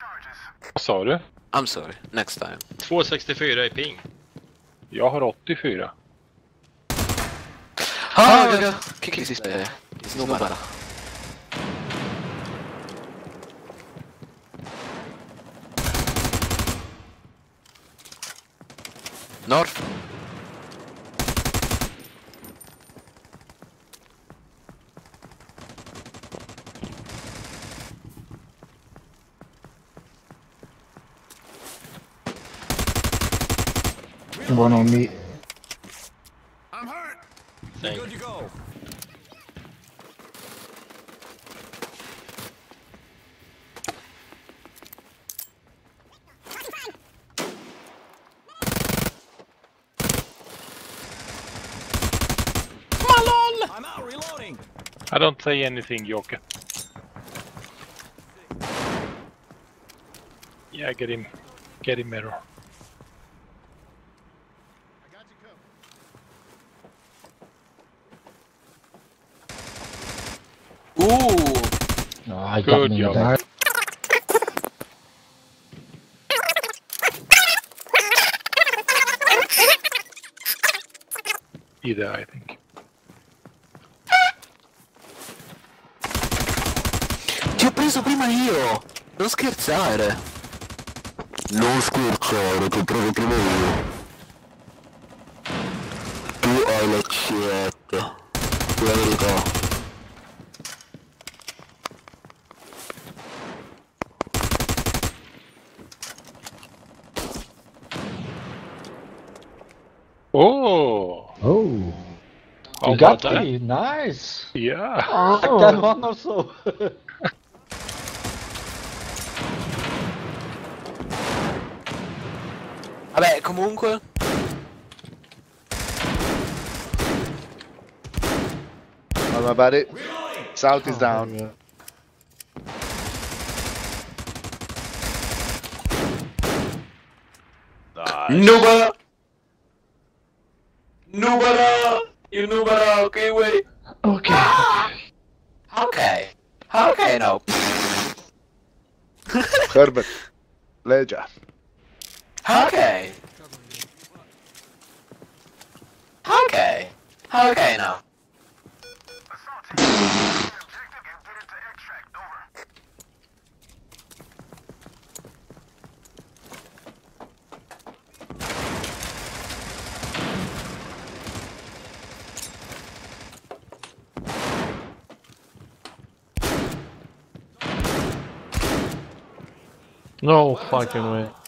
Vad sa du? I'm sorry, next time. 264 i ping. Jag har 84. Ah, kick is no better. North. One on me. I'm hurt. Thank Good to go. I'm out reloading. I don't say anything, Joker. Yeah, get him. Get him, Mirror. Ooh! Oh, I Good got me job. there. Either, I think. Ti ho preso prima io! Non scherzare! Non scherzare, ti ho preso prima io. Tu hai la scelta. La verità. Oh! Oh, How you got about that? me. Nice. Yeah. I got one or so. Vabbè, comunque... Don't worry about it. South is down. Yeah. Nubara! Nubara! You Nubara, okay, wait. Okay. Okay. Okay, no. Herbert. Legia. Okay. Okay. Okay, now. No fucking way.